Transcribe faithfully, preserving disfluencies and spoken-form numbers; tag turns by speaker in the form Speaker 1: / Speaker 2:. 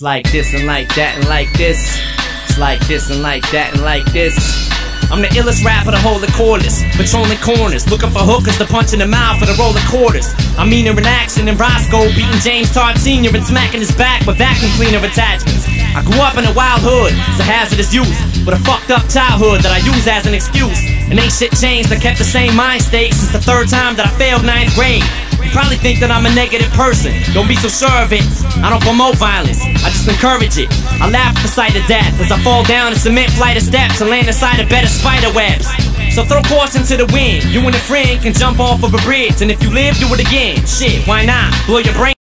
Speaker 1: like this and like that and like this. It's like this and like that and like this. I'm the illest rapper to hold the cordless, patrolling corners, looking for hookers to punch in the mouth for the roll of quarters. I'm meaner in action than Roscoe, beating James Todd Senior and smacking his back with vacuum cleaner attachments. I grew up in a wild hood, it's a hazardous youth, with a fucked up childhood that I use as an excuse. And ain't shit changed, I kept the same mind state since the third time that I failed ninth grade. You probably think that I'm a negative person, don't be so sure of it. I don't promote violence, I just encourage it. I laugh at the sight of death as I fall down a cement flight of steps and land inside a bed of spider webs. So throw caution to the wind, you and a friend can jump off of a bridge, and if you live, do it again. Shit, why not? Blow your brain